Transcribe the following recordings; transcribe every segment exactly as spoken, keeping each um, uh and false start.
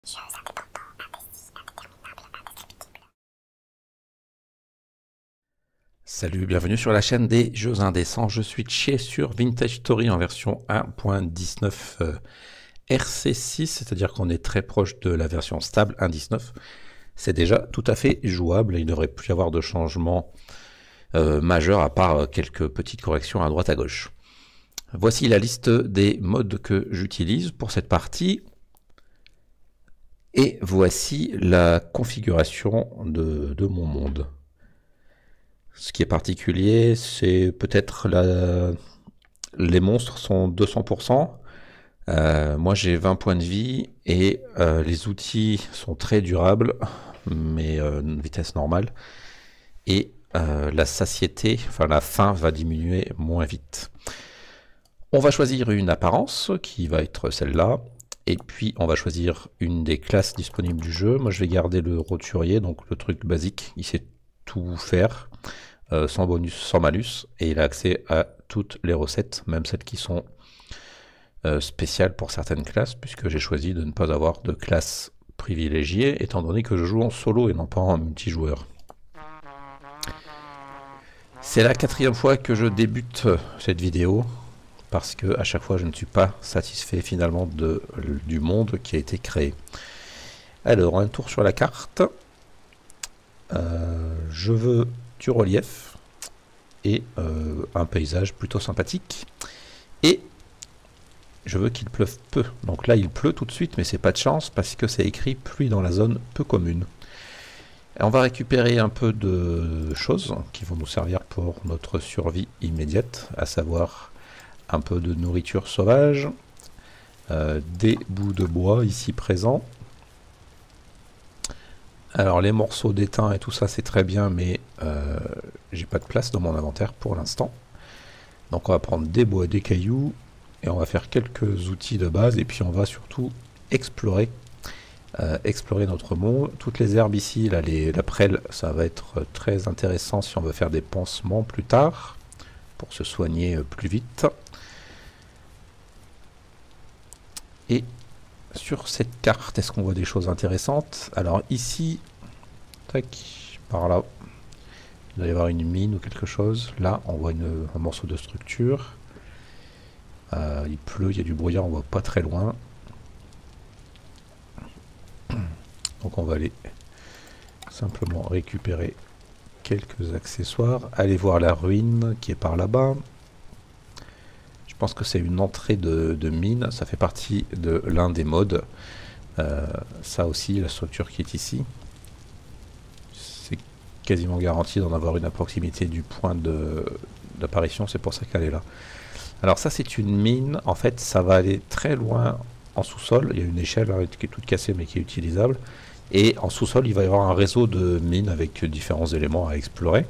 Jeux indépendants, indécis, indéterminables, indescriptibles. Salut, bienvenue sur la chaîne des Jeux Indécents. Je suis Tché sur Vintage Story en version un point dix-neuf euh, R C six, c'est-à-dire qu'on est très proche de la version stable un point dix-neuf. C'est déjà tout à fait jouable et il ne devrait plus y avoir de changement euh, majeur à part quelques petites corrections à droite à gauche. Voici la liste des modes que j'utilise pour cette partie. Et voici la configuration de, de mon monde. Ce qui est particulier, c'est peut-être la... les monstres sont deux cents pour cent. Euh, moi j'ai vingt points de vie et euh, les outils sont très durables, mais euh, une vitesse normale. Et euh, la satiété, enfin la faim va diminuer moins vite. On va choisir une apparence qui va être celle-là. Et puis on va choisir une des classes disponibles du jeu. Moi je vais garder le roturier, donc le truc basique, il sait tout faire. Euh, sans bonus, sans malus, et il a accès à toutes les recettes, même celles qui sont euh, spéciales pour certaines classes, puisque j'ai choisi de ne pas avoir de classe privilégiée, étant donné que je joue en solo et non pas en multijoueur. C'est la quatrième fois que je débute cette vidéo, parce que à chaque fois je ne suis pas satisfait finalement de, du monde qui a été créé. Alors, un tour sur la carte. Euh, je veux du relief et euh, un paysage plutôt sympathique. Et je veux qu'il pleuve peu. Donc là, il pleut tout de suite, mais c'est pas de chance parce que c'est écrit pluie dans la zone peu commune. Et on va récupérer un peu de choses qui vont nous servir pour notre survie immédiate, à savoir un peu de nourriture sauvage, euh, des bouts de bois ici présents. Alors les morceaux d'étain et tout ça c'est très bien, mais euh, j'ai pas de place dans mon inventaire pour l'instant. Donc on va prendre des bois, des cailloux, et on va faire quelques outils de base, et puis on va surtout explorer, euh, explorer notre monde. Toutes les herbes ici, là, les, la prêle, ça va être très intéressant si on veut faire des pansements plus tard, pour se soigner plus vite. Et sur cette carte, est-ce qu'on voit des choses intéressantes? Alors ici, tac, par là, il doit y avoir une mine ou quelque chose. Là, on voit une, un morceau de structure. Euh, il pleut, il y a du brouillard, on voit pas très loin. Donc on va aller simplement récupérer quelques accessoires. Aller voir la ruine qui est par là-bas. Je pense que c'est une entrée de, de mine. Ça fait partie de l'un des modes. Euh, ça aussi, la structure qui est ici. C'est quasiment garanti d'en avoir une à proximité du point d'apparition. C'est pour ça qu'elle est là. Alors ça c'est une mine, en fait ça va aller très loin en sous-sol, il y a une échelle hein, qui est toute cassée mais qui est utilisable, et en sous-sol il va y avoir un réseau de mines avec différents éléments à explorer,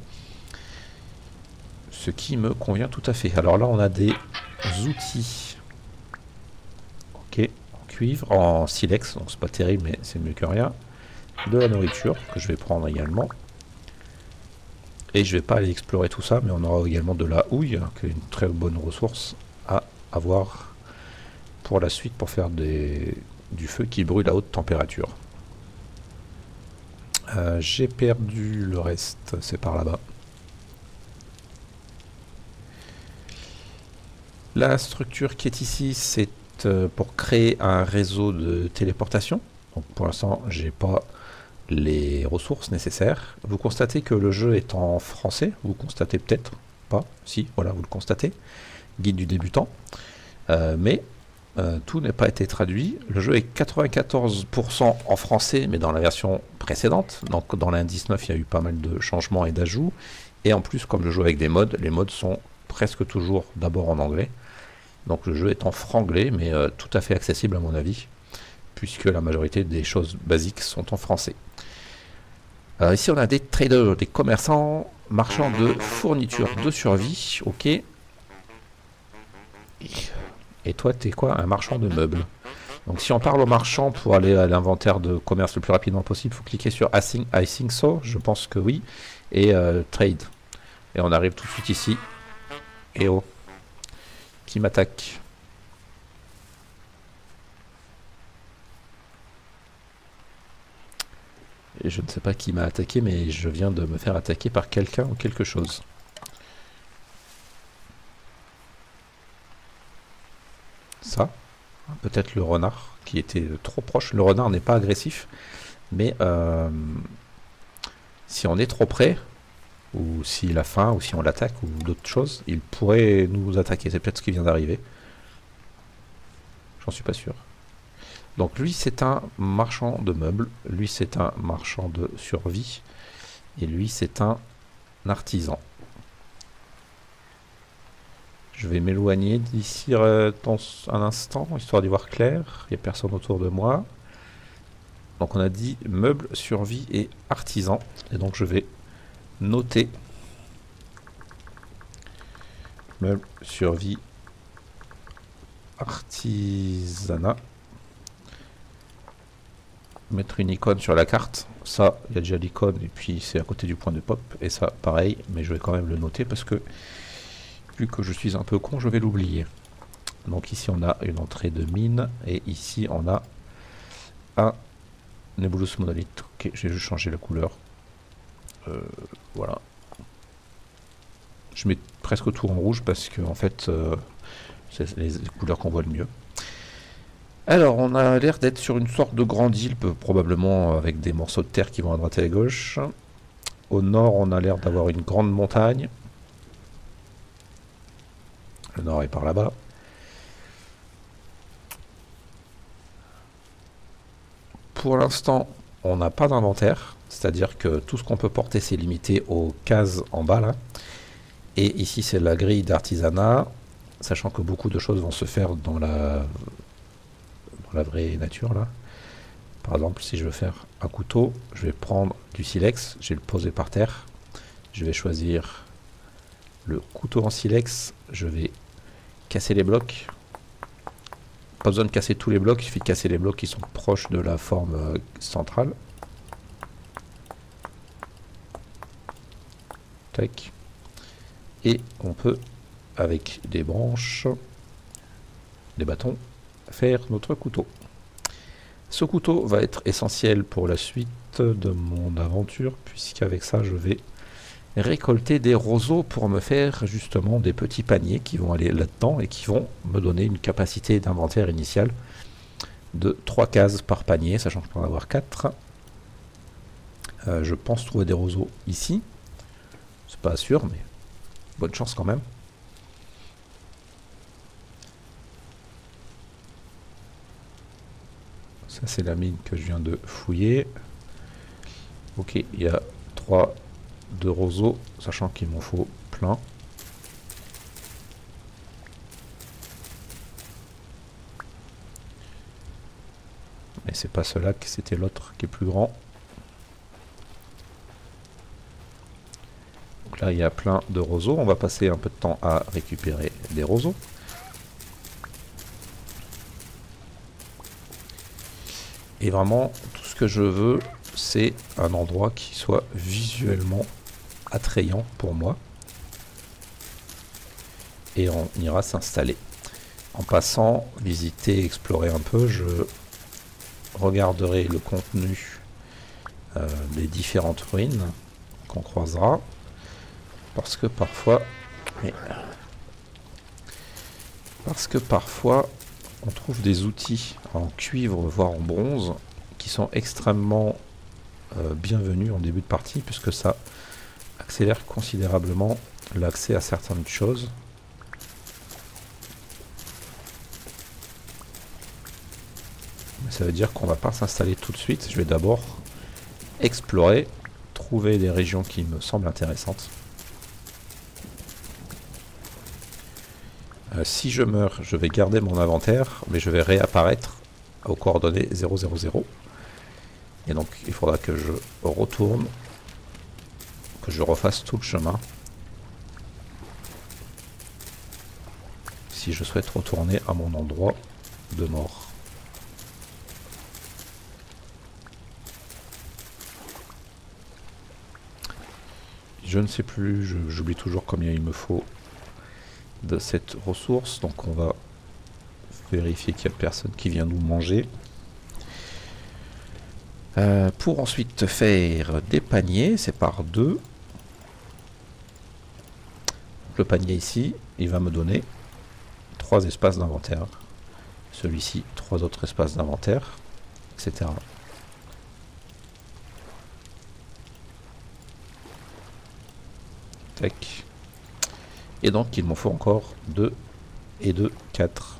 ce qui me convient tout à fait. Alors là on a des outils, ok, en cuivre, en silex, donc c'est pas terrible mais c'est mieux que rien, de la nourriture que je vais prendre également. Et je vais pas aller explorer tout ça, mais on aura également de la houille, qui est une très bonne ressource à avoir pour la suite pour faire des, du feu qui brûle à haute température. Euh, J'ai perdu le reste, c'est par là-bas. La structure qui est ici, c'est euh, pour créer un réseau de téléportation. Donc pour l'instant, j'ai pas les ressources nécessaires. Vous constatez que le jeu est en français, vous constatez peut-être pas, si, voilà, vous le constatez, guide du débutant, euh, mais euh, tout n'a pas été traduit. Le jeu est quatre-vingt-quatorze pour cent en français, mais dans la version précédente, donc dans l'un point dix-neuf, il y a eu pas mal de changements et d'ajouts, et en plus, comme je joue avec des mods, les mods sont presque toujours d'abord en anglais, donc le jeu est en franglais, mais euh, tout à fait accessible à mon avis, puisque la majorité des choses basiques sont en français. Alors ici on a des traders, des commerçants, marchands de fournitures de survie, ok. Et toi t'es quoi? Un marchand de meubles. Donc si on parle au marchand pour aller à l'inventaire de commerce le plus rapidement possible, il faut cliquer sur I think, I think so, je pense que oui, et euh, trade. Et on arrive tout de suite ici. Et oh, qui m'attaque? Et je ne sais pas qui m'a attaqué, mais je viens de me faire attaquer par quelqu'un ou quelque chose. Ça, peut-être le renard qui était trop proche. Le renard n'est pas agressif, mais euh, si on est trop près, ou s'il a faim, ou si on l'attaque, ou d'autres choses, il pourrait nous attaquer. C'est peut-être ce qui vient d'arriver. J'en suis pas sûr. Donc lui c'est un marchand de meubles, lui c'est un marchand de survie, et lui c'est un artisan. Je vais m'éloigner d'ici euh, dans un instant, histoire d'y voir clair. Il n'y a personne autour de moi. Donc on a dit meubles, survie et artisan. Et donc je vais noter meubles, survie, artisanat. Mettre une icône sur la carte. Ça, il y a déjà l'icône et puis c'est à côté du point de pop. Et ça, pareil, mais je vais quand même le noter parce que vu que je suis un peu con, je vais l'oublier. Donc ici on a une entrée de mine et ici on a un Nebulous Monolith. Ok, j'ai juste changé la couleur. Euh, voilà. Je mets presque tout en rouge parce que en fait euh, c'est les couleurs qu'on voit le mieux. Alors on a l'air d'être sur une sorte de grande île, probablement avec des morceaux de terre qui vont à droite et à gauche. Au nord on a l'air d'avoir une grande montagne. Le nord est par là-bas. Pour l'instant, on n'a pas d'inventaire, c'est-à-dire que tout ce qu'on peut porter, c'est limité aux cases en bas, là. Et ici, c'est la grille d'artisanat, sachant que beaucoup de choses vont se faire dans la, dans la vraie nature, là. Par exemple, si je veux faire un couteau, je vais prendre du silex, je vais le poser par terre. Je vais choisir le couteau en silex, je vais casser les blocs. Pas besoin de casser tous les blocs, il suffit de casser les blocs qui sont proches de la forme euh, centrale. Tac. Et on peut, avec des branches, des bâtons, faire notre couteau. Ce couteau va être essentiel pour la suite de mon aventure, puisqu'avec ça je vais récolter des roseaux pour me faire justement des petits paniers qui vont aller là-dedans et qui vont me donner une capacité d'inventaire initiale de trois cases par panier, sachant que je peux en avoir quatre. Euh, je pense trouver des roseaux ici. C'est pas sûr, mais bonne chance quand même. Ça c'est la mine que je viens de fouiller. Ok, il y a trois de roseaux, sachant qu'il m'en faut plein. Mais c'est pas ce lac, c'était l'autre qui est plus grand. Donc là il y a plein de roseaux, on va passer un peu de temps à récupérer des roseaux. Et vraiment tout ce que je veux, c'est un endroit qui soit visuellement attrayant pour moi. Et on ira s'installer. En passant, visiter, explorer un peu, je regarderai le contenu euh, des différentes ruines qu'on croisera. Parce que parfois... Mais, parce que parfois, on trouve des outils en cuivre, voire en bronze, qui sont extrêmement euh, bienvenus en début de partie, puisque ça accélère considérablement l'accès à certaines choses. Mais ça veut dire qu'on va pas s'installer tout de suite. Je vais d'abord explorer, trouver des régions qui me semblent intéressantes. Euh, si je meurs, je vais garder mon inventaire, mais je vais réapparaître aux coordonnées zéro zéro zéro. Et donc il faudra que je retourne, que je refasse tout le chemin. Si je souhaite retourner à mon endroit de mort. Je ne sais plus, j'oublie toujours combien il me faut de cette ressource, donc on va vérifier qu'il n'y a personne qui vient nous manger. Euh, pour ensuite faire des paniers, c'est par deux. Le panier ici, il va me donner trois espaces d'inventaire. Celui-ci, trois autres espaces d'inventaire, et cetera. Tac. Et donc, il m'en faut encore deux et deux, quatre.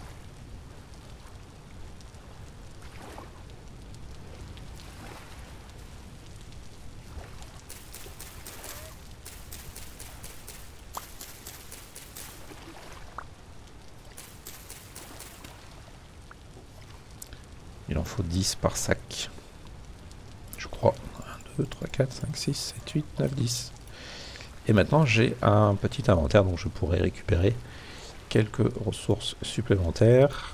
Il en faut dix par sac. Je crois. un, deux, trois, quatre, cinq, six, sept, huit, neuf, dix. Et maintenant j'ai un petit inventaire dont je pourrais récupérer quelques ressources supplémentaires.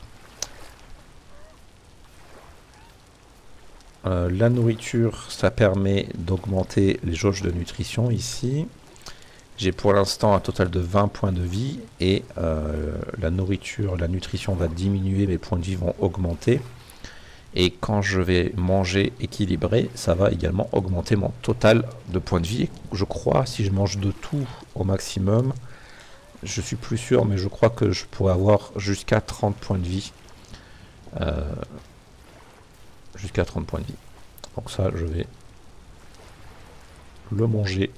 Euh, la nourriture, ça permet d'augmenter les jauges de nutrition ici. J'ai pour l'instant un total de vingt points de vie et euh, la nourriture, la nutrition va diminuer, mes points de vie vont augmenter. Et quand je vais manger équilibré, ça va également augmenter mon total de points de vie. Je crois, si je mange de tout au maximum, je suis plus sûr, mais je crois que je pourrais avoir jusqu'à trente points de vie. Euh, jusqu'à trente points de vie. Donc ça, je vais le manger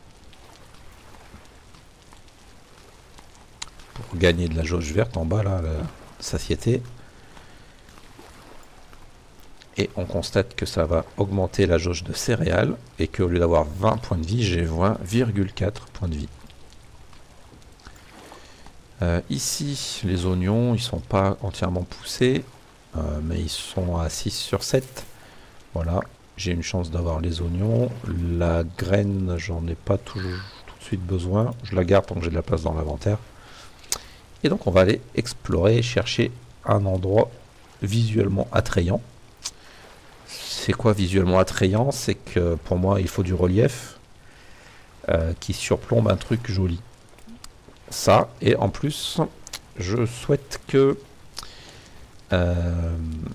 pour gagner de la jauge verte en bas, là, la satiété. Et on constate que ça va augmenter la jauge de céréales et qu'au lieu d'avoir vingt points de vie, j'ai vingt virgule quatre points de vie. Euh, ici, les oignons, ils sont pas entièrement poussés, euh, mais ils sont à six sur sept. Voilà, j'ai une chance d'avoir les oignons. La graine, j'en ai pas tout, tout de suite besoin. Je la garde tant que j'ai de la place dans l'inventaire. Et donc on va aller explorer, chercher un endroit visuellement attrayant. C'est quoi visuellement attrayant? C'est que pour moi il faut du relief euh, qui surplombe un truc joli. Ça, et en plus je souhaite que euh,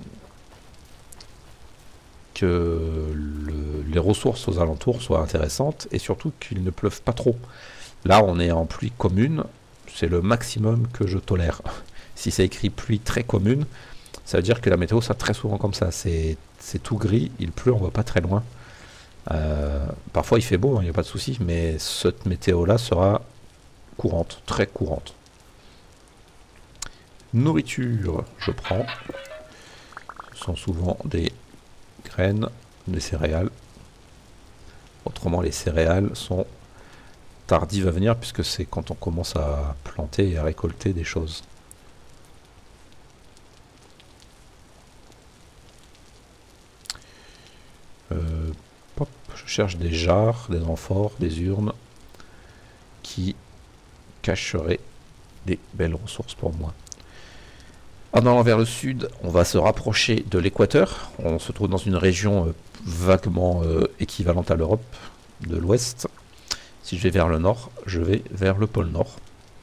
que le, les ressources aux alentours soient intéressantes et surtout qu'il ne pleuve pas trop. Là on est en pluie commune, c'est le maximum que je tolère. Si c'est écrit pluie très commune, ça veut dire que la météo sera très souvent comme ça, c'est tout gris, il pleut, on va pas très loin. Euh, parfois il fait beau, il hein, n'y a pas de souci, mais cette météo là sera courante, très courante. Nourriture, je prends. Ce sont souvent des graines, des céréales. Autrement, les céréales sont tardives à venir puisque c'est quand on commence à planter et à récolter des choses. Euh, pop, je cherche des jarres, des amphores, des urnes qui cacheraient des belles ressources pour moi. En allant vers le sud, on va se rapprocher de l'équateur. On se trouve dans une région euh, vaguement euh, équivalente à l'Europe de l'Ouest. Si je vais vers le nord, je vais vers le pôle Nord.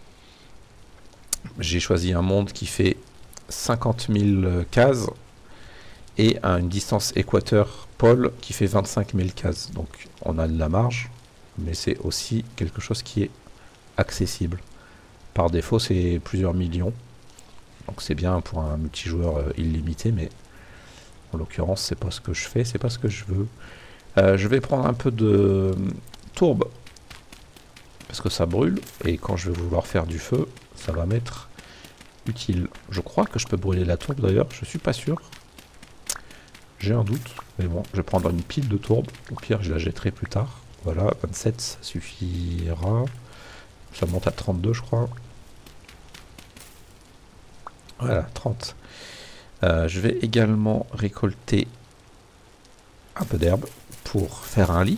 J'ai choisi un monde qui fait cinquante mille cases et à une distance équateur-pôle qui fait vingt-cinq mille cases. Donc on a de la marge, mais c'est aussi quelque chose qui est accessible. Par défaut, c'est plusieurs millions. Donc c'est bien pour un multijoueur euh, illimité, mais en l'occurrence, c'est pas ce que je fais, c'est pas ce que je veux. Euh, je vais prendre un peu de tourbe, parce que ça brûle, et quand je vais vouloir faire du feu, ça va m'être utile. Je crois que je peux brûler la tourbe d'ailleurs, je suis pas sûr. J'ai un doute, mais bon, je vais prendre une pile de tourbe, au pire je la jetterai plus tard. Voilà, vingt-sept, ça suffira. Ça monte à trente-deux, je crois. Voilà, trente. Euh, je vais également récolter un peu d'herbe pour faire un lit.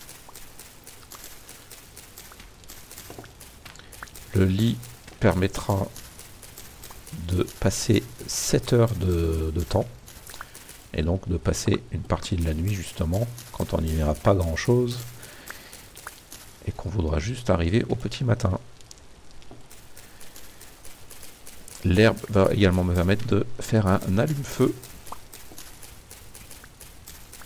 Le lit permettra de passer sept heures de, de temps. Et donc de passer une partie de la nuit justement, quand on n'y verra pas grand chose. Et qu'on voudra juste arriver au petit matin. L'herbe va également me permettre de faire un allume-feu.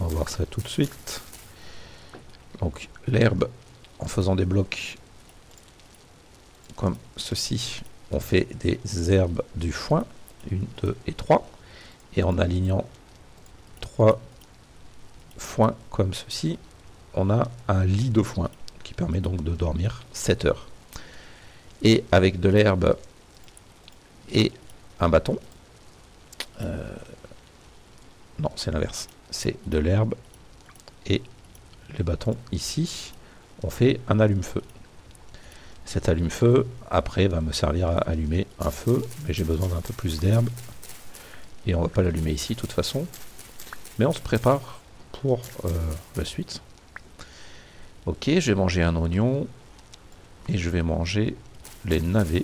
va voir ça tout de suite. Donc l'herbe, en faisant des blocs comme ceci, on fait des herbes du foin, une, deux et trois. Et en alignant trois foins comme ceci, on a un lit de foin qui permet donc de dormir sept heures. Et avec de l'herbe et un bâton, euh, non c'est l'inverse, c'est de l'herbe et les bâtons ici, on fait un allume-feu. Cet allume-feu, après, va me servir à allumer un feu, mais j'ai besoin d'un peu plus d'herbe. Et on va pas l'allumer ici, de toute façon. Mais on se prépare pour euh, la suite. Ok, je vais manger un oignon. Et je vais manger les navets.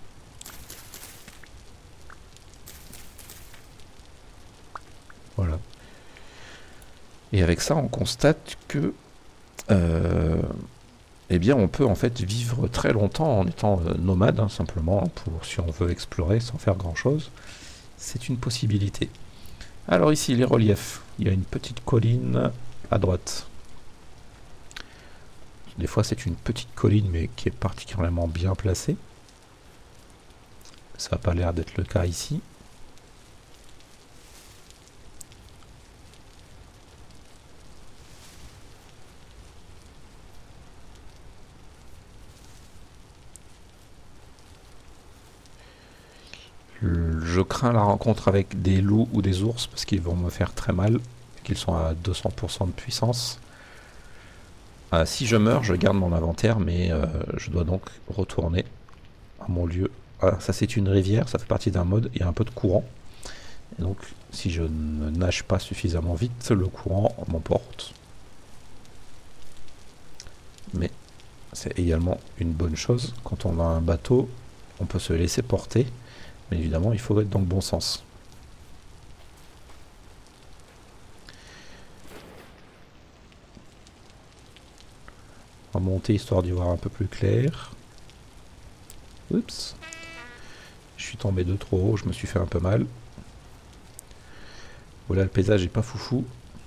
Voilà. Et avec ça, on constate que... Euh, eh bien, on peut en fait vivre très longtemps en étant euh, nomade, hein, simplement, pour si on veut explorer sans faire grand-chose. C'est une possibilité. Alors ici, les reliefs. Il y a une petite colline à droite. Des fois, c'est une petite colline, mais qui est particulièrement bien placée. Ça n'a pas l'air d'être le cas ici. Je crains la rencontre avec des loups ou des ours parce qu'ils vont me faire très mal, qu'ils sont à deux cents pour cent de puissance. Euh, si je meurs, je garde mon inventaire, mais euh, je dois donc retourner à mon lieu. Ah, ça c'est une rivière, ça fait partie d'un mode, il y a un peu de courant. Et donc si je ne nage pas suffisamment vite, le courant m'emporte. Mais c'est également une bonne chose, quand on a un bateau, on peut se laisser porter. Mais évidemment, il faut être dans le bon sens. On va monter histoire d'y voir un peu plus clair. Oups. Je suis tombé de trop haut, je me suis fait un peu mal. Voilà, le paysage est pas foufou.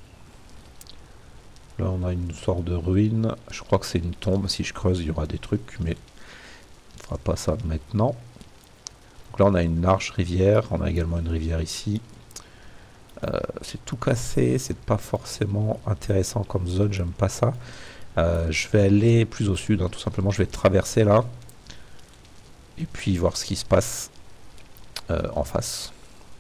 Là, on a une sorte de ruine. Je crois que c'est une tombe. Si je creuse, il y aura des trucs, mais on fera pas ça maintenant. Donc là, on a une large rivière. On a également une rivière ici. Euh, c'est tout cassé. C'est pas forcément intéressant comme zone. J'aime pas ça. Euh, je vais aller plus au sud. Hein, tout simplement, je vais traverser là. Et puis voir ce qui se passe euh, en face.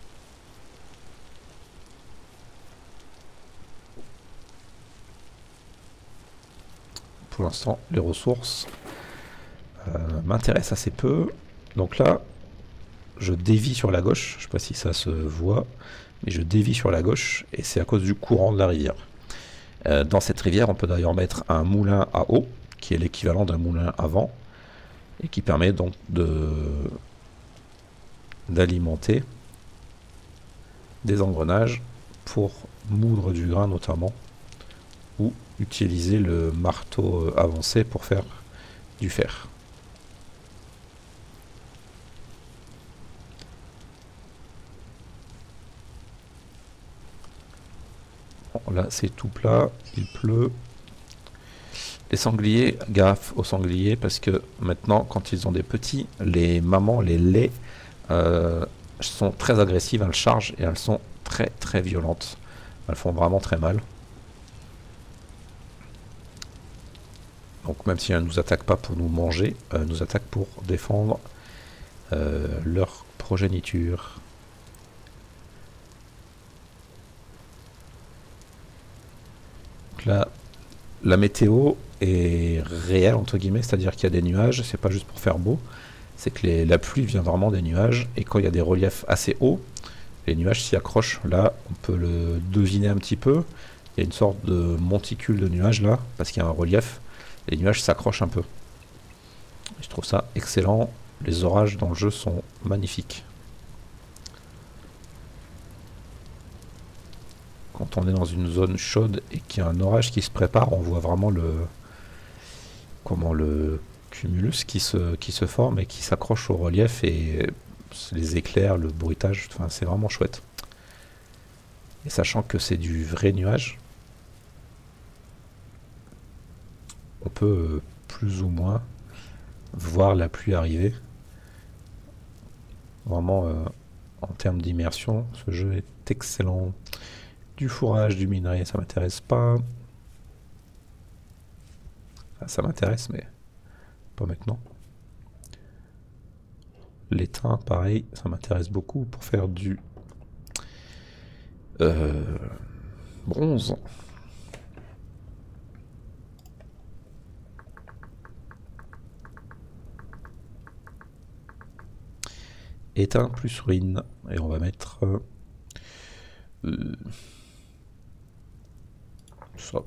Pour l'instant, les ressources euh, m'intéressent assez peu. Donc là, je dévie sur la gauche. Je ne sais pas si ça se voit, mais je dévie sur la gauche et c'est à cause du courant de la rivière. Euh, dans cette rivière, on peut d'ailleurs mettre un moulin à eau, qui est l'équivalent d'un moulin à vent, et qui permet donc de d'alimenter des engrenages pour moudre du grain notamment, ou utiliser le marteau avancé pour faire du fer. Bon, là c'est tout plat, il pleut. Les sangliers, gaffe aux sangliers parce que maintenant quand ils ont des petits, les mamans, les laits euh, sont très agressives, elles chargent et elles sont très très violentes. Elles font vraiment très mal. Donc même si elles ne nous attaquent pas pour nous manger, elles nous attaquent pour défendre euh, leur progéniture. Donc là, la météo est réelle entre guillemets, c'est-à-dire qu'il y a des nuages, c'est pas juste pour faire beau, c'est que les, la pluie vient vraiment des nuages, et quand il y a des reliefs assez hauts, les nuages s'y accrochent. Là, on peut le deviner un petit peu, il y a une sorte de monticule de nuages là, parce qu'il y a un relief, les nuages s'accrochent un peu. Et je trouve ça excellent, les orages dans le jeu sont magnifiques. Quand on est dans une zone chaude et qu'il y a un orage qui se prépare, on voit vraiment le comment le cumulus qui se, qui se forme et qui s'accroche au relief, et les éclairs, le bruitage, enfin, c'est vraiment chouette. Et sachant que c'est du vrai nuage, peut euh, plus ou moins voir la pluie arriver. Vraiment, euh, en termes d'immersion, ce jeu est excellent. Du fourrage, du minerai, ça m'intéresse pas. Enfin, ça m'intéresse, mais pas maintenant. L'étain, pareil, ça m'intéresse beaucoup pour faire du euh, bronze. Étain plus ruine. Et on va mettre euh, euh, ça.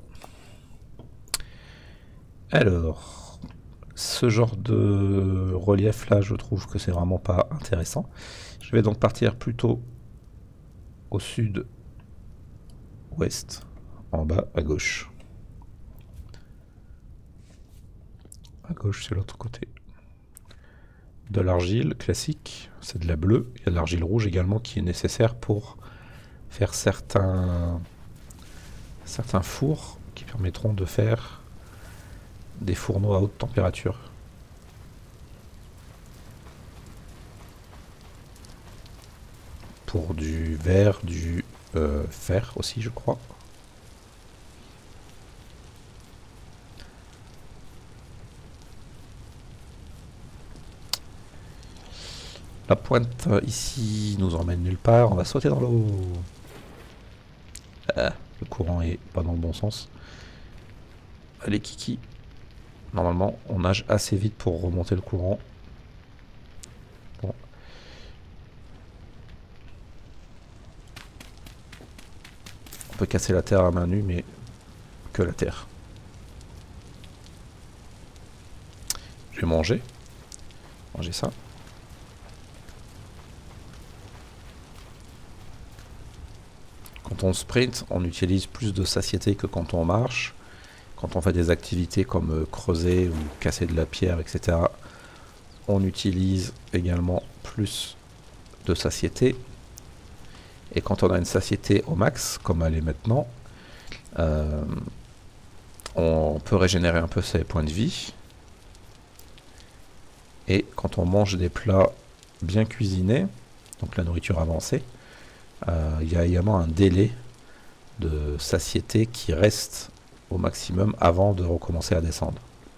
Alors, ce genre de relief là, je trouve que c'est vraiment pas intéressant. Je vais donc partir plutôt au sud ouest, en bas à gauche. À gauche, c'est l'autre côté. De l'argile classique, c'est de la bleue. Il y a de l'argile rouge également qui est nécessaire pour faire certains, certains fours qui permettront de faire des fourneaux à haute température. Pour du verre, du euh, fer aussi, je crois. La pointe ici nous emmène nulle part, on va sauter dans l'eau. Ah, le courant est pas dans le bon sens. Allez Kiki. Normalement on nage assez vite pour remonter le courant. Bon. On peut casser la terre à main nue, mais que la terre. Je vais manger. Manger ça. Quand on sprint, on utilise plus de satiété que quand on marche. Quand on fait des activités comme euh, creuser ou casser de la pierre, et cetera, on utilise également plus de satiété. Et quand on a une satiété au max, comme elle est maintenant, euh, on peut régénérer un peu ses points de vie. Et quand on mange des plats bien cuisinés, donc la nourriture avancée, euh, il y a également un délai de satiété qui reste au maximum avant de recommencer à descendre.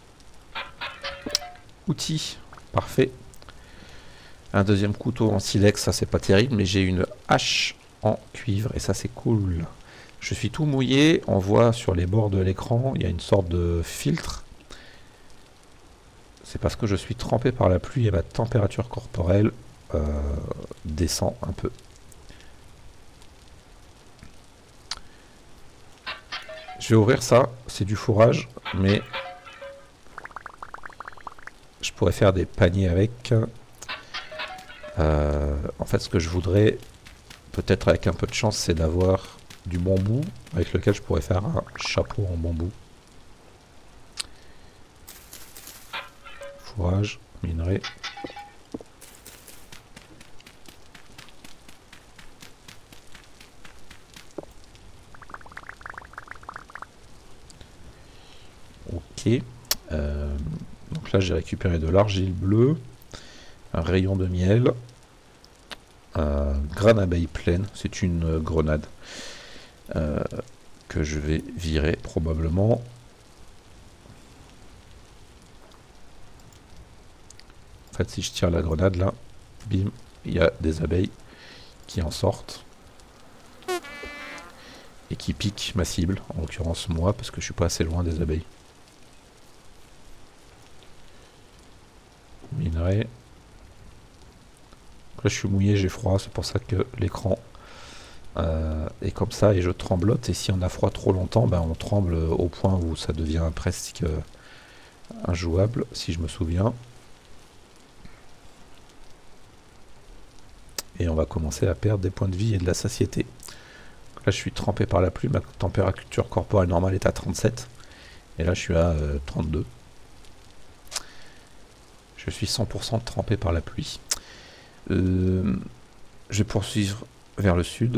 Outil, parfait. Un deuxième couteau en silex, ça c'est pas terrible, mais j'ai une hache en cuivre et ça c'est cool. Je suis tout mouillé, on voit sur les bords de l'écran, il y a une sorte de filtre. C'est parce que je suis trempé par la pluie et ma température corporelle euh, descend un peu. Je vais ouvrir ça, c'est du fourrage, mais je pourrais faire des paniers avec. Euh, en fait, ce que je voudrais, peut-être avec un peu de chance, c'est d'avoir du bambou avec lequel je pourrais faire un chapeau en bambou. Fourrage, minerai. Ok. Euh, donc là, j'ai récupéré de l'argile bleue, un rayon de miel, un grain d'abeille pleine, c'est une grenade euh, que je vais virer probablement. En fait, si je tire la grenade là, bim, il y a des abeilles qui en sortent et qui piquent ma cible, en l'occurrence moi, parce que je suis pas assez loin des abeilles. Minerai. Donc là je suis mouillé, j'ai froid, c'est pour ça que l'écran euh, est comme ça et je tremblote. Et si on a froid trop longtemps, ben on tremble au point où ça devient presque euh, injouable, si je me souviens. Et on va commencer à perdre des points de vie et de la satiété. Donc là je suis trempé par la pluie, ma température corporelle normale est à trente-sept. Et là je suis à euh, trente-deux. Je suis cent pour cent trempé par la pluie. Euh, je vais poursuivre vers le sud.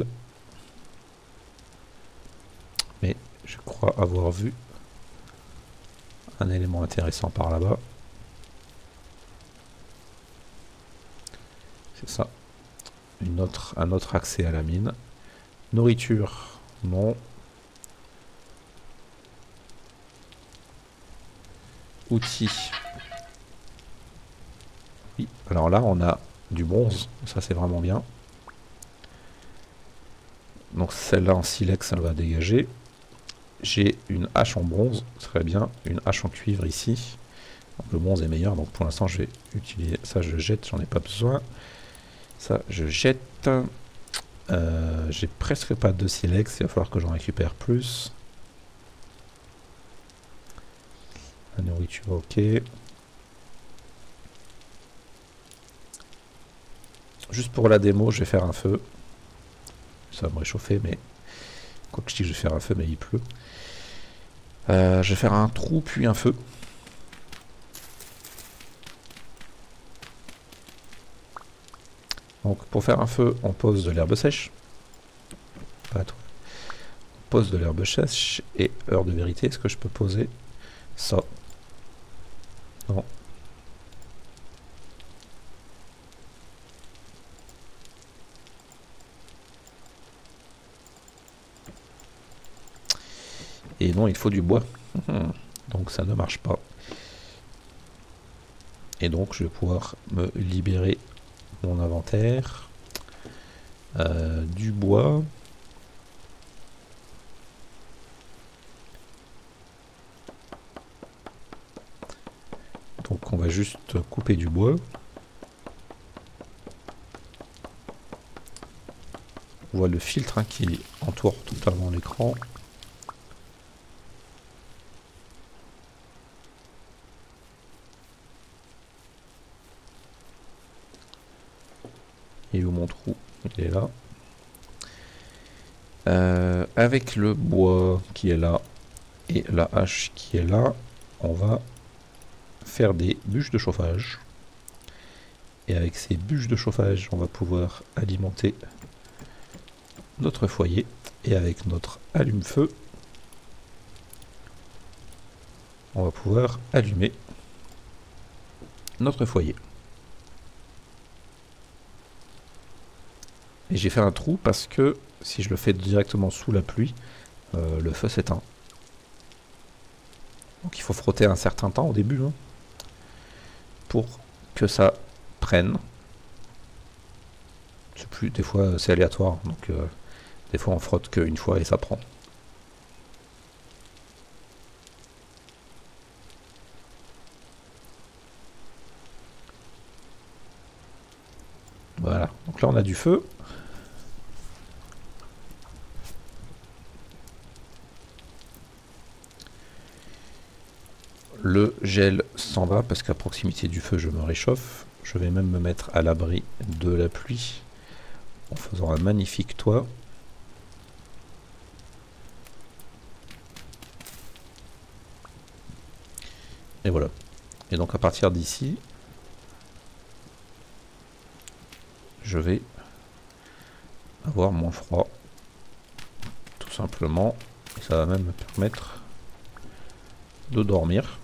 Mais je crois avoir vu un élément intéressant par là-bas. C'est ça. Une autre, un autre accès à la mine. Nourriture, non. Outils. Oui, alors là on a du bronze, ça c'est vraiment bien. Donc celle-là en silex, elle va dégager. J'ai une hache en bronze, très bien. Une hache en cuivre ici. Donc le bronze est meilleur, donc pour l'instant je vais utiliser ça, je jette, j'en ai pas besoin. Ça, je jette. Euh, J'ai presque pas de silex, il va falloir que j'en récupère plus. La nourriture, ok. Juste pour la démo, je vais faire un feu. Ça va me réchauffer, mais... Quoi que je dis que je vais faire un feu, mais il pleut. Euh, je vais faire un trou, puis un feu. Donc pour faire un feu, on pose de l'herbe sèche. Pas trop. On pose de l'herbe sèche et heure de vérité. Est-ce que je peux poser ça? Non. Et non, il faut du bois. Donc ça ne marche pas. Et donc je vais pouvoir me libérer mon inventaire. Euh, du bois. Donc on va juste couper du bois. On voit le filtre hein, qui entoure totalement l'écran. Il est où mon trou? Il est là. Euh, avec le bois qui est là et la hache qui est là, on va faire des bûches de chauffage. Et avec ces bûches de chauffage, on va pouvoir alimenter notre foyer. Et avec notre allume-feu, on va pouvoir allumer notre foyer. Et j'ai fait un trou parce que si je le fais directement sous la pluie, euh, le feu s'éteint. Donc il faut frotter un certain temps au début hein, pour que ça prenne. C'est plus, des fois c'est aléatoire, donc euh, des fois on frotte qu'une fois et ça prend. Voilà, donc là on a du feu. Le gel s'en va parce qu'à proximité du feu je me réchauffe. Je vais même me mettre à l'abri de la pluie en faisant un magnifique toit. Et voilà. Et donc à partir d'ici, je vais avoir moins froid. Tout simplement. Et ça va même me permettre de dormir.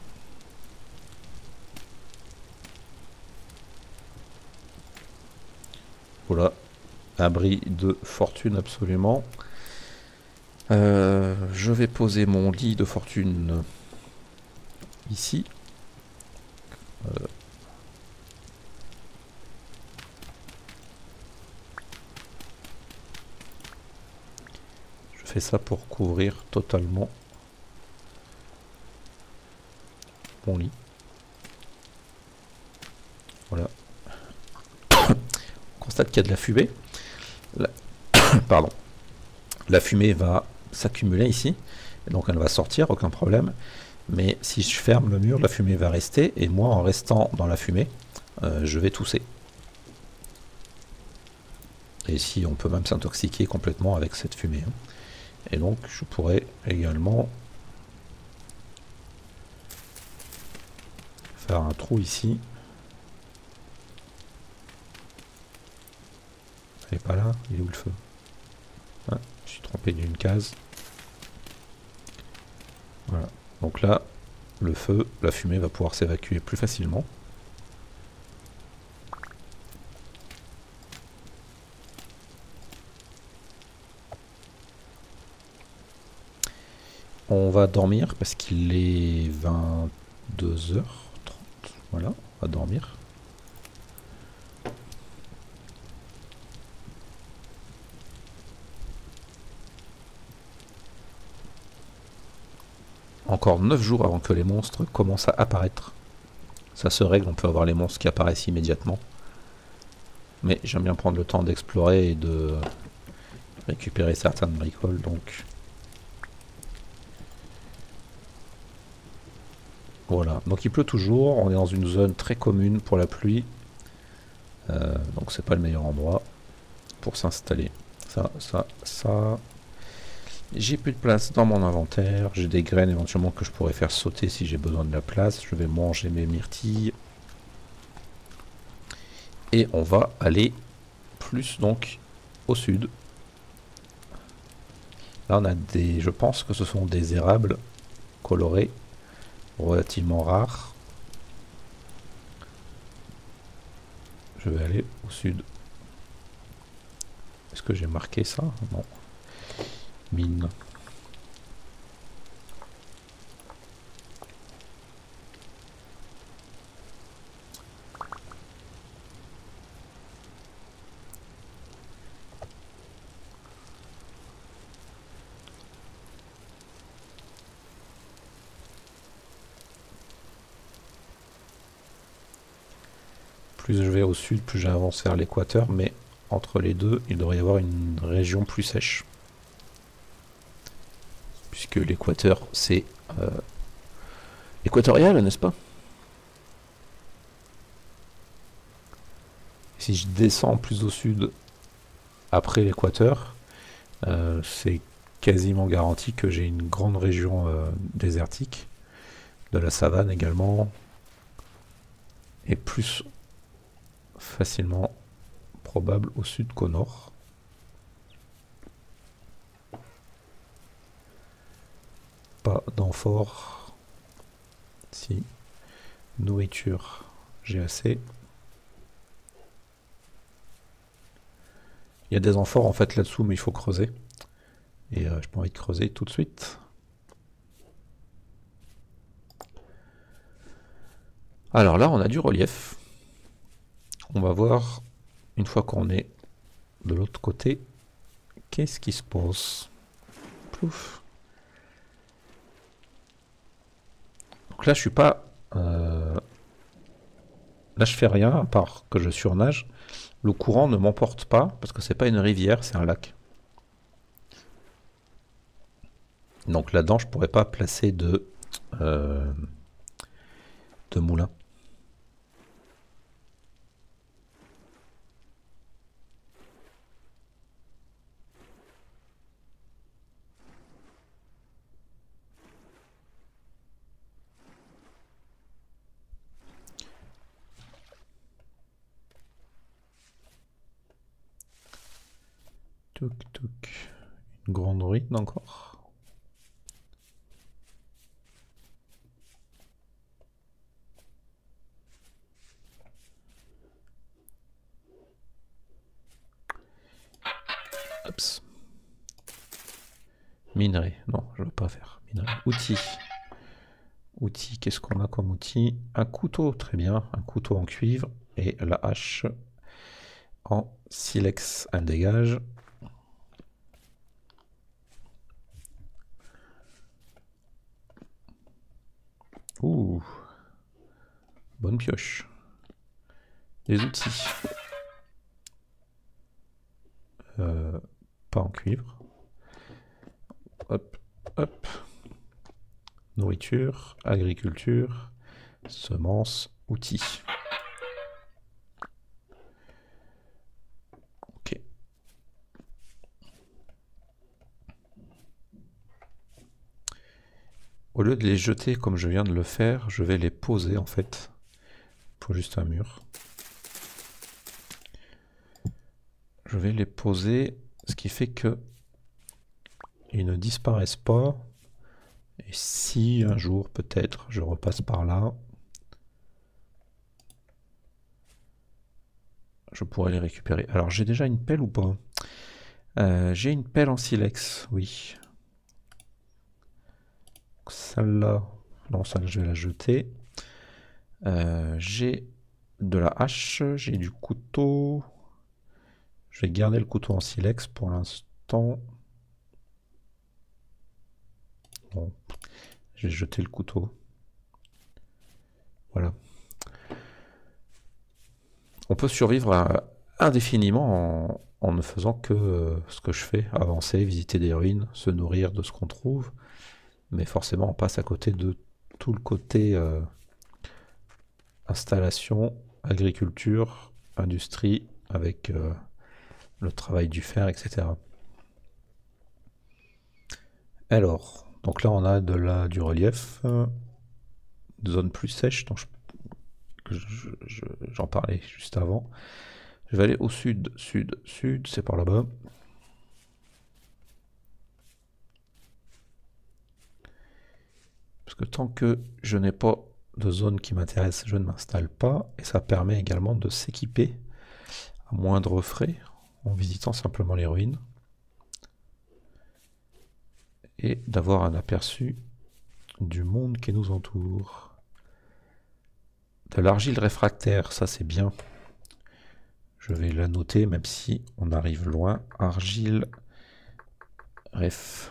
Voilà, abri de fortune absolument. Euh, je vais poser mon lit de fortune ici. Euh, je fais ça pour couvrir totalement mon lit. Voilà. On constate qu'il y a de la fumée. La... Pardon. La fumée va s'accumuler ici. Et donc elle va sortir, aucun problème. Mais si je ferme le mur, la fumée va rester. Et moi, en restant dans la fumée, euh, je vais tousser. Et si on peut même s'intoxiquer complètement avec cette fumée. Hein. Et donc je pourrais également faire un trou ici. Il n'est pas là, il est où le feu? Ah, je suis trompé d'une case. Voilà. Donc là, le feu, la fumée va pouvoir s'évacuer plus facilement. On va dormir parce qu'il est vingt-deux heures trente. Voilà, on va dormir. Encore neuf jours avant que les monstres commencent à apparaître. Ça se règle, on peut avoir les monstres qui apparaissent immédiatement. Mais j'aime bien prendre le temps d'explorer et de récupérer certaines bricoles, donc... Voilà, donc il pleut toujours, on est dans une zone très commune pour la pluie. Euh, donc c'est pas le meilleur endroit pour s'installer. Ça, ça, ça... J'ai plus de place dans mon inventaire, j'ai des graines éventuellement que je pourrais faire sauter si j'ai besoin de la place. Je vais manger mes myrtilles. Et on va aller plus donc au sud. Là on a des, je pense que ce sont des érables colorés, relativement rares. Je vais aller au sud. Est-ce que j'ai marqué ça? Non. Mine. Plus je vais au sud, plus j'avance vers l'équateur, mais entre les deux, il devrait y avoir une région plus sèche. Puisque l'équateur, c'est euh, équatorial, n'est-ce pas? Si je descends plus au sud après l'équateur, euh, c'est quasiment garanti que j'ai une grande région euh, désertique, de la savane également, et plus facilement probable au sud qu'au nord. Pas d'amphore. Si. Nourriture, j'ai assez. Il y a des amphores en fait là-dessous, mais il faut creuser. Et euh, je pas envie de creuser tout de suite. Alors là, on a du relief. On va voir, une fois qu'on est de l'autre côté, qu'est-ce qui se passe. Plouf. Donc là, je suis pas... Euh... Là, je fais rien, à part que je surnage. Le courant ne m'emporte pas, parce que c'est pas une rivière, c'est un lac. Donc là-dedans, je pourrais pas placer de, euh, de moulin. Touk touk. Une grande ruine encore. Oups. Minerai. Non, je ne veux pas faire. Minerai. Outils. Outils, qu'est-ce qu'on a comme outil? Un couteau, très bien. Un couteau en cuivre. Et la hache en silex. Elle dégage. Ouh. Bonne pioche. Les outils. Euh, pas en cuivre. Hop, hop. Nourriture, agriculture, semences, outils. Ok. Au lieu de les jeter comme je viens de le faire, je vais les poser en fait. Pour juste un mur. Je vais les poser, ce qui fait que ils ne disparaissent pas Et si un jour, peut-être, je repasse par là, je pourrais les récupérer. Alors, j'ai déjà une pelle ou pas? euh, J'ai une pelle en silex, oui. Celle-là, non, celle-là, je vais la jeter. Euh, j'ai de la hache, j'ai du couteau. Je vais garder le couteau en silex pour l'instant. Bon, je vais jeter le couteau. Voilà. On peut survivre à- indéfiniment en, en ne faisant que euh, ce que je fais, avancer, visiter des ruines, se nourrir de ce qu'on trouve. Mais forcément, on passe à côté de tout le côté euh, installation, agriculture, industrie, avec euh, le travail du fer, et cetera. Alors, donc là, on a de la, du relief, euh, zone plus sèche, dont je je- je- j'en parlais juste avant. Je vais aller au sud, sud, sud, c'est par là-bas. Parce que tant que je n'ai pas de zone qui m'intéresse, je ne m'installe pas. Et ça permet également de s'équiper à moindre frais en visitant simplement les ruines. Et d'avoir un aperçu du monde qui nous entoure. De l'argile réfractaire, ça c'est bien. Je vais la noter même si on arrive loin. Argile ref.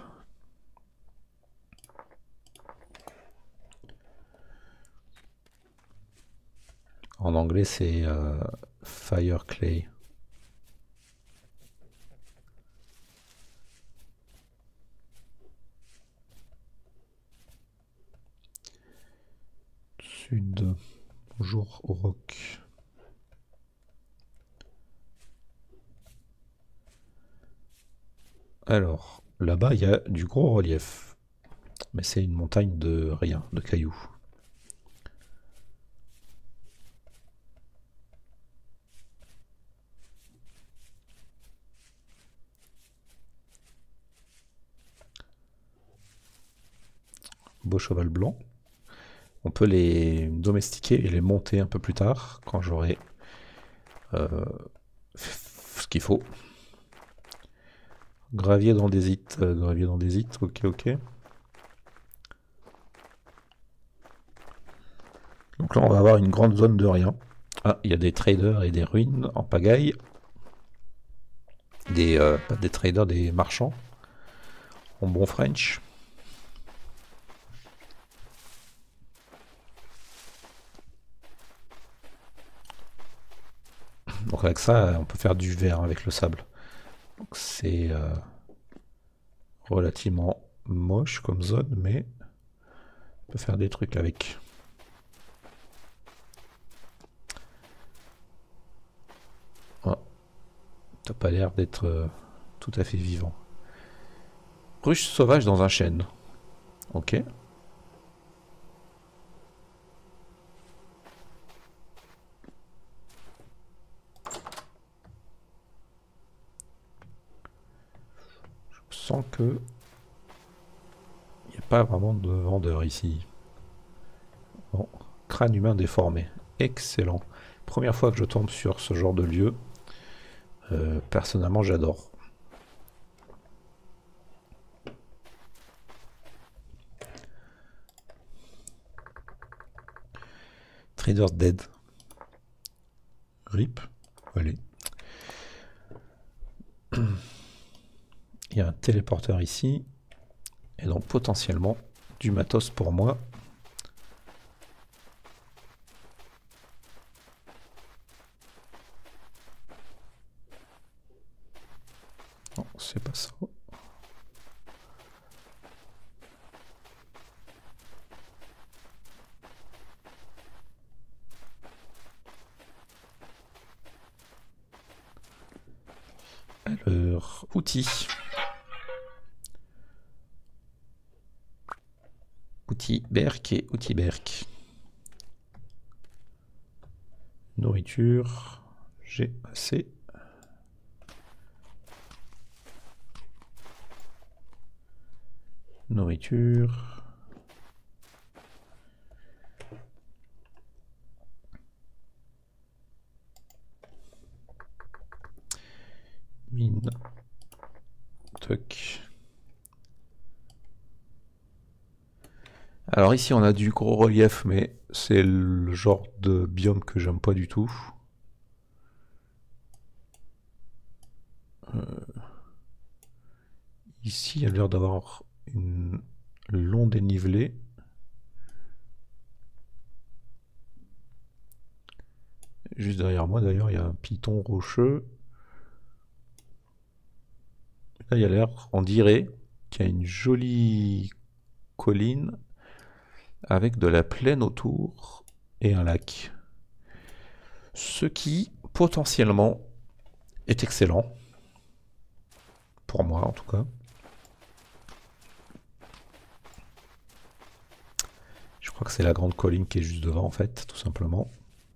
En anglais c'est euh, fire clay. Sud. Bonjour au roc. Alors, là-bas, il y a du gros relief. Mais c'est une montagne de rien, de cailloux. Beau cheval blanc. On peut les domestiquer et les monter un peu plus tard, quand j'aurai euh, ce qu'il faut. Gravier d'andésite, euh, gravier d'andésite, ok, ok. Donc là, on va avoir une grande zone de rien. Ah, il y a des traders et des ruines en pagaille. Des, euh, pas des traders, des marchands. En bon French. Donc avec ça, on peut faire du verre avec le sable. Donc c'est euh, relativement moche comme zone, mais on peut faire des trucs avec. Ah, t'as pas l'air d'être euh, tout à fait vivant. Ruche sauvage dans un chêne. Ok. Je sens que il n'y a pas vraiment de vendeur ici. Bon, crâne humain déformé. Excellent. Première fois que je tombe sur ce genre de lieu. Euh, personnellement, j'adore. Trader's Dead. Rip. Allez. Il y a un téléporteur ici. Et donc potentiellement du matos pour moi. Non, c'est pas ça. Alors, outils. Outils Berk et outils Berk. Nourriture. J'ai assez. Nourriture. Alors ici on a du gros relief, mais c'est le genre de biome que j'aime pas du tout. Euh, ici il y a l'air d'avoir une long dénivelé. Juste derrière moi d'ailleurs il y a un piton rocheux. Là il y a l'air, on dirait qu'il y a une jolie colline avec de la plaine autour et un lac. Ce qui potentiellement est excellent. Pour moi en tout cas. Je crois que c'est la grande colline qui est juste devant en fait, tout simplement.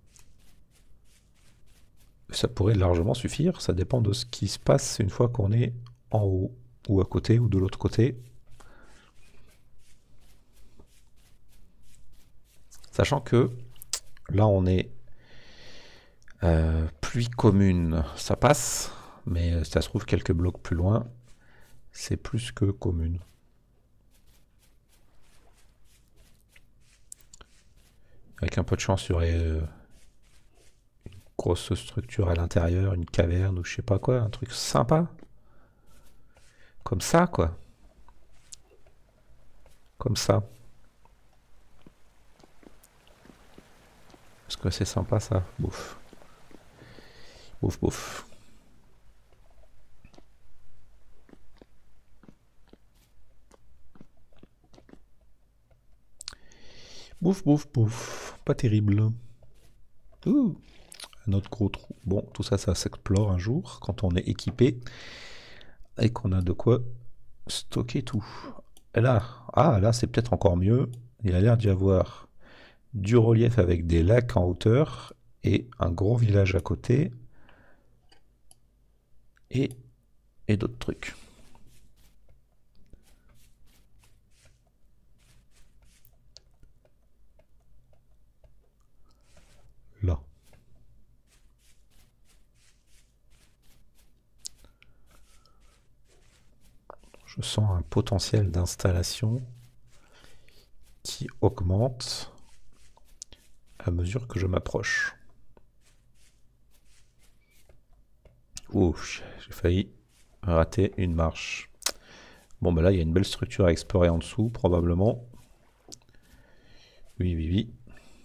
Ça pourrait largement suffire, ça dépend de ce qui se passe une fois qu'on est en haut, ou à côté, ou de l'autre côté. Sachant que là on est euh, pluie commune, ça passe, mais ça se trouve quelques blocs plus loin, c'est plus que commune. Avec un peu de chance, il y aurait euh, une grosse structure à l'intérieur, une caverne ou je sais pas quoi, un truc sympa. Comme ça, quoi. Comme ça. Est-ce que c'est sympa ça? Bouf. Bouf, bouf. Bouf, bouf, bouf. Pas terrible. Ouh. Un autre gros trou. Bon, tout ça, ça s'explore un jour quand on est équipé et qu'on a de quoi stocker tout. Et là, ah, là, c'est peut-être encore mieux. Il a l'air d'y avoir du relief avec des lacs en hauteur et un gros village à côté et, et d'autres trucs. Là. Je sens un potentiel d'installation qui augmente à mesure que je m'approche. Ouh, j'ai failli rater une marche. Bon, bah là, il y a une belle structure à explorer en dessous, probablement. Oui, oui, oui.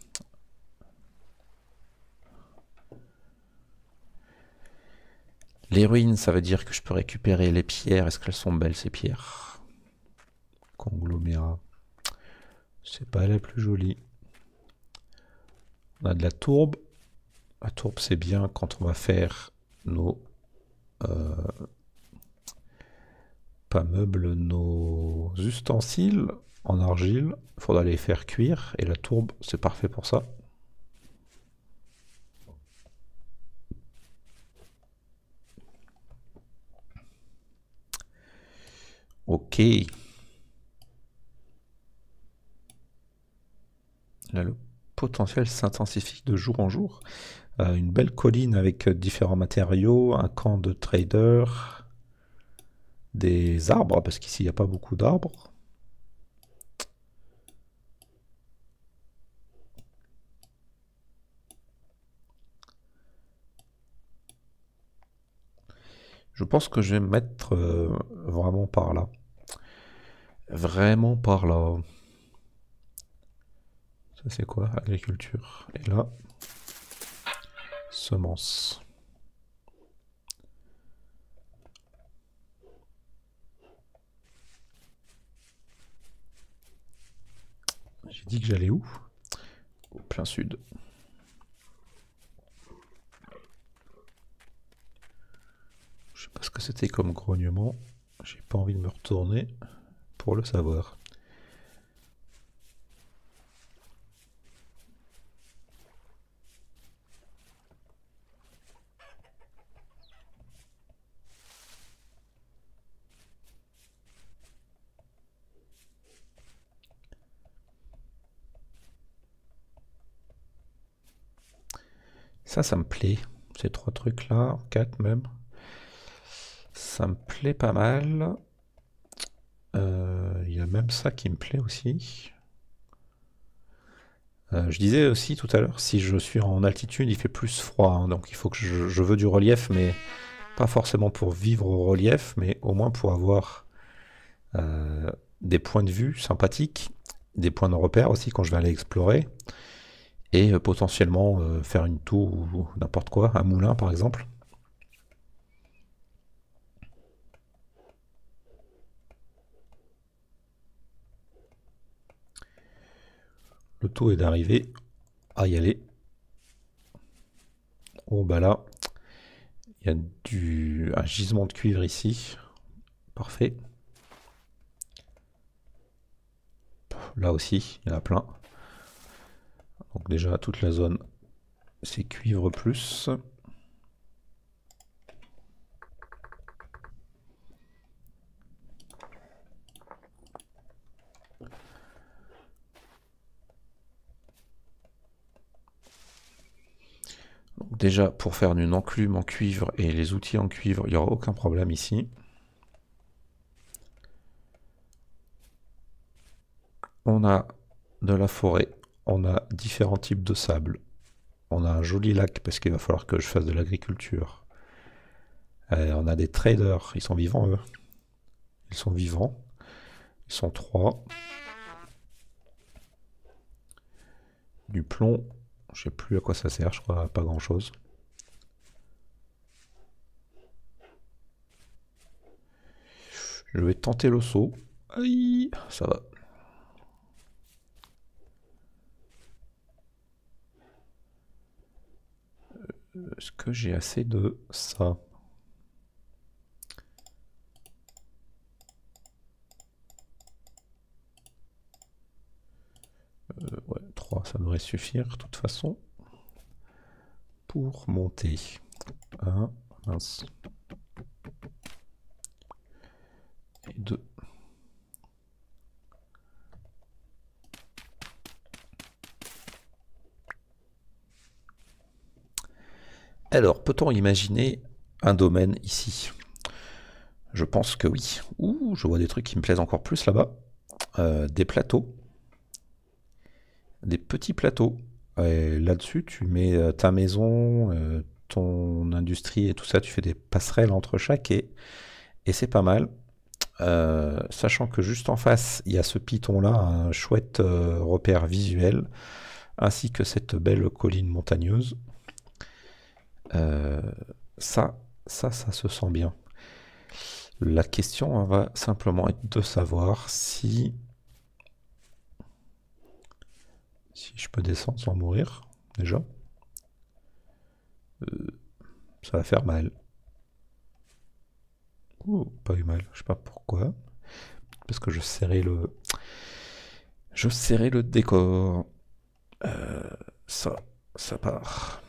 Les ruines, ça veut dire que je peux récupérer les pierres. Est-ce qu'elles sont belles, ces pierres? Conglomérat. C'est pas la plus jolie. On a de la tourbe. La tourbe, c'est bien quand on va faire nos... Euh, pas meubles, nos ustensiles en argile. Il faudra les faire cuire. Et la tourbe, c'est parfait pour ça. Ok. Là, le potentiel s'intensifie de jour en jour. Euh, une belle colline avec différents matériaux, un camp de traders, des arbres, parce qu'ici il n'y a pas beaucoup d'arbres. Je pense que je vais me mettre euh, vraiment par là. Vraiment par là. Ça c'est quoi? Agriculture. Et là, semences. J'ai dit que j'allais où? Au plein sud. Je sais pas ce que c'était comme grognement. J'ai pas envie de me retourner pour le savoir. Ça, ça me plaît. Ces trois trucs-là, quatre même. Ça me plaît pas mal. Il euh, y a même ça qui me plaît aussi. Euh, je disais aussi tout à l'heure, si je suis en altitude, il fait plus froid, hein, donc il faut que je, je veux du relief, mais pas forcément pour vivre au relief, mais au moins pour avoir euh, des points de vue sympathiques, des points de repère aussi quand je vais aller explorer, et euh, potentiellement euh, faire une tour ou n'importe quoi, un moulin par exemple. Le tout est d'arriver à y aller. Oh bah là, il y a du, un gisement de cuivre ici. Parfait. Là aussi, il y en a plein. Donc déjà, toute la zone, c'est cuivre plus. Donc déjà, pour faire une enclume en cuivre et les outils en cuivre, il n'y aura aucun problème ici. On a de la forêt, on a différents types de sable, on a un joli lac parce qu'il va falloir que je fasse de l'agriculture. Euh, on a des traders, ils sont vivants eux. Ils sont vivants. Ils sont trois. Du plomb, je sais plus à quoi ça sert, je crois pas grand chose. Je vais tenter le saut. Aïe, ça va. Est-ce que j'ai assez de ça? euh, Ouais, trois, ça devrait suffire de toute façon. Pour monter. un, mince. Et deux. Alors, peut-on imaginer un domaine ici? Je pense que oui. Ouh, je vois des trucs qui me plaisent encore plus là-bas. Euh, des plateaux. Des petits plateaux. Là-dessus, tu mets euh, ta maison, euh, ton industrie et tout ça. Tu fais des passerelles entre chaque et, et c'est pas mal. Euh, sachant que juste en face, il y a ce piton-là, un chouette euh, repère visuel, ainsi que cette belle colline montagneuse. Euh, ça, ça, ça se sent bien. La question va simplement être de savoir si si je peux descendre sans mourir déjà. Euh, ça va faire mal. Ouh, pas eu mal, je sais pas pourquoi. Parce que je serrais le je serrais le décor. Euh, ça, ça part.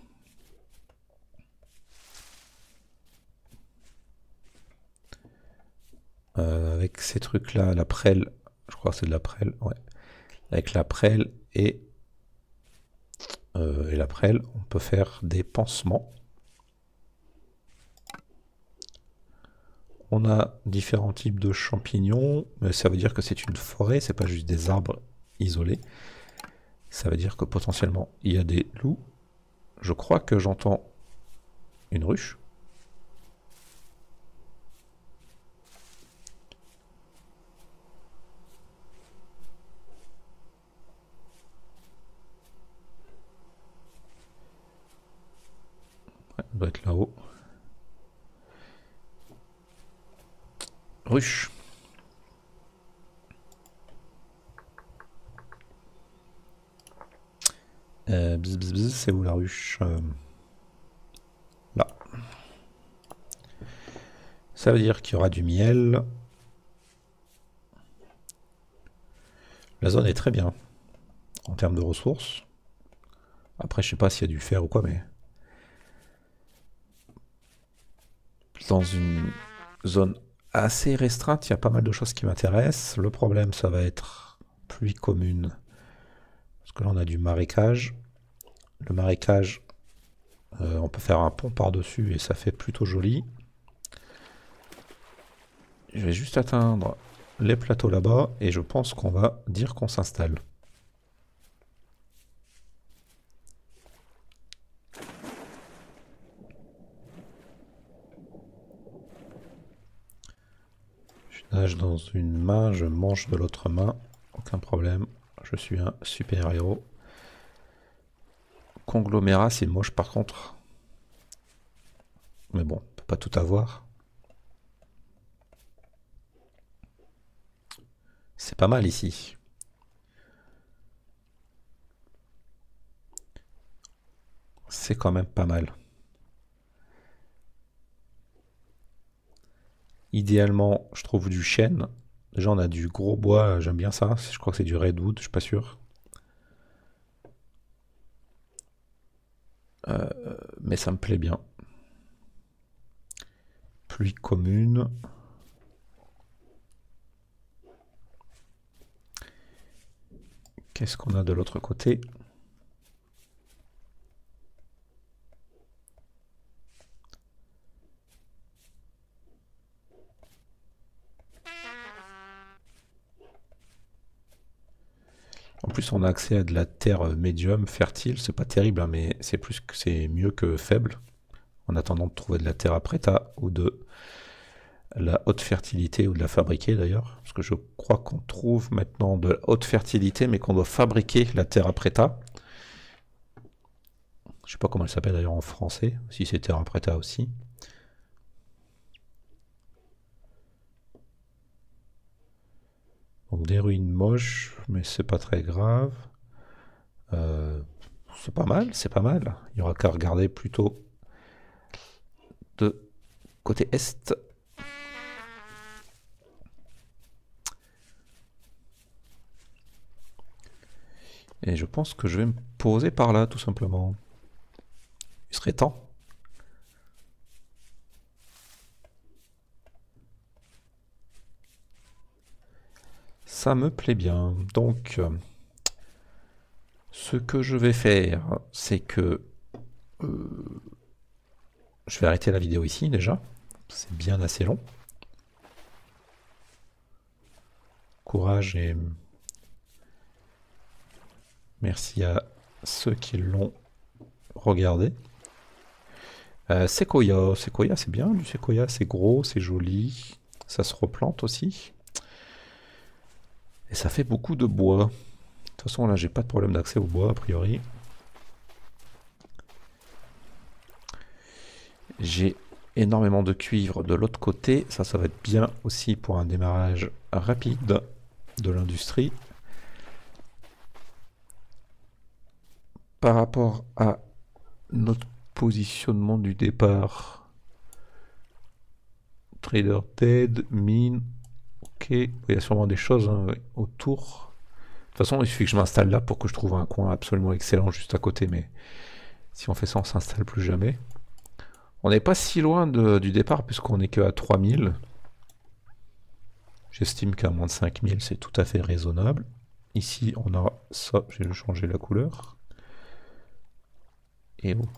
Euh, avec ces trucs-là, la prêle, je crois que c'est de la prêle, ouais. Avec la prêle et, euh, et la prêle, on peut faire des pansements. On a différents types de champignons, mais ça veut dire que c'est une forêt, c'est pas juste des arbres isolés. Ça veut dire que potentiellement il y a des loups. Je crois que j'entends une ruche. Ouais, elle doit être là-haut. Ruche. Euh, bzz, bzz, bzz, c'est où la ruche? Euh, Là. Ça veut dire qu'il y aura du miel. La zone est très bien en termes de ressources. Après, je sais pas s'il y a du fer ou quoi, mais dans une zone assez restreinte, il y a pas mal de choses qui m'intéressent. Le problème, ça va être pluie commune. Parce que là, on a du marécage. Le marécage, euh, on peut faire un pont par-dessus et ça fait plutôt joli. Je vais juste atteindre les plateaux là-bas et je pense qu'on va dire qu'on s'installe. nage dans une main, je mange de l'autre main. Aucun problème. Je suis un super-héros. Conglomérat, c'est moche par contre. Mais bon, on peut pas tout avoir. C'est pas mal ici. C'est quand même pas mal. Idéalement, je trouve du chêne. Déjà, on a du gros bois, j'aime bien ça. Je crois que c'est du redwood, je suis pas sûr. Euh, mais ça me plaît bien. Pluie commune. Qu'est-ce qu'on a de l'autre côté? En plus, on a accès à de la terre médium, fertile. C'est pas terrible, hein, mais c'est plus que c'est mieux que faible. En attendant de trouver de la terre à prêta ou de la haute fertilité ou de la fabriquer d'ailleurs. Parce que je crois qu'on trouve maintenant de la haute fertilité, mais qu'on doit fabriquer la terre à prêta. Je sais pas comment elle s'appelle d'ailleurs en français, si c'est terre à prêta aussi. Donc des ruines moches, mais c'est pas très grave. Euh, c'est pas mal, c'est pas mal. Il y aura qu'à regarder plutôt de côté est. Et je pense que je vais me poser par là, tout simplement. Il serait temps. Ça me plaît bien. Donc, euh, ce que je vais faire, c'est que euh, je vais arrêter la vidéo ici déjà. C'est bien assez long. Courage et merci à ceux qui l'ont regardé. Euh, séquoia, séquoia c'est bien, du séquoia c'est gros, c'est joli. Ça se replante aussi. Et ça fait beaucoup de bois. De toute façon là j'ai pas de problème d'accès au bois a priori. J'ai énormément de cuivre de l'autre côté. Ça, ça va être bien aussi pour un démarrage rapide de l'industrie. Par rapport à notre positionnement du départ, trader dead, mine, ok, il y a sûrement des choses hein, autour. De toute façon, il suffit que je m'installe là pour que je trouve un coin absolument excellent juste à côté, mais si on fait ça, on s'installe plus jamais. On n'est pas si loin de, du départ puisqu'on n'est qu'à trois mille. J'estime qu'à moins de cinq mille, c'est tout à fait raisonnable. Ici, on a ça, je vais changer la couleur. Et où?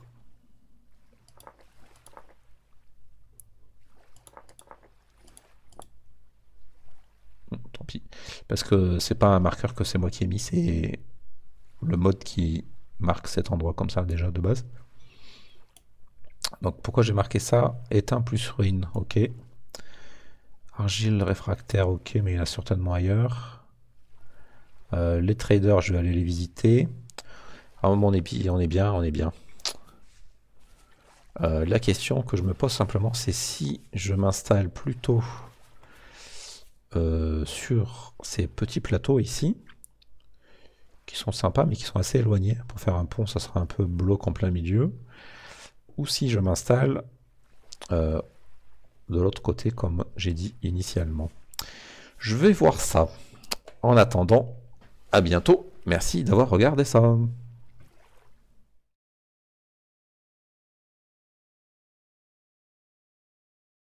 Bon, tant pis. Parce que c'est pas un marqueur que c'est moi qui ai mis, c'est le mode qui marque cet endroit comme ça déjà de base. Donc pourquoi j'ai marqué ça? Éteint plus ruine, ok. Argile réfractaire, ok, mais il y en a certainement ailleurs. Euh, les traders, je vais aller les visiter. À un moment, on est, on est bien, on est bien. Euh, la question que je me pose simplement, c'est si je m'installe plutôt euh, sur ces petits plateaux ici, qui sont sympas, mais qui sont assez éloignés. Pour faire un pont, ça sera un peu bloc en plein milieu. Ou si je m'installe euh, de l'autre côté, comme j'ai dit initialement. Je vais voir ça. En attendant, à bientôt. Merci d'avoir regardé ça.